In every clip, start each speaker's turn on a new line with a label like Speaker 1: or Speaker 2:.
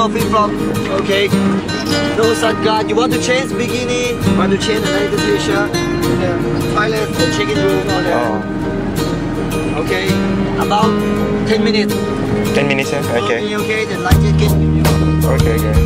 Speaker 1: no flip-flop. Okay. No sun guard. You want to change bikini? Want to change another t-shirt? The toilet, the check-in room, or the...
Speaker 2: Oh.
Speaker 1: Okay. About 10 minutes.
Speaker 2: 10 minutes, yeah? Okay.
Speaker 1: Okay, then light jacket.
Speaker 2: Okay, okay.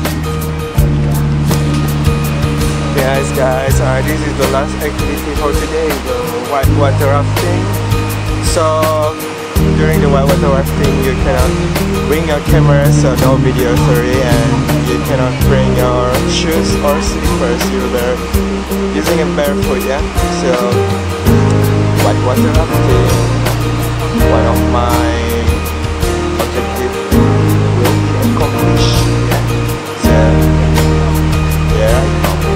Speaker 2: Yes, guys, this is the last activity for today, the whitewater rafting. So, during the whitewater rafting, you cannot bring your camera, so no video, sorry, and you cannot bring your shoes or slippers. You're using a barefoot, yeah. So, whitewater rafting, one of my objectives will be accomplished. Yeah. So, yeah.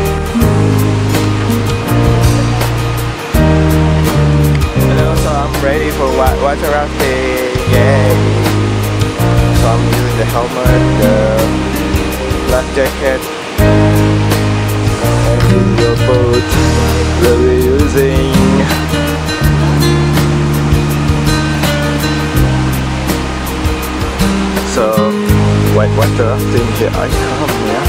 Speaker 2: I'm ready for water rafting, yay! So I'm using the helmet, the life jacket, and the boat that we're using. So, whitewater rafting, here I come, yeah.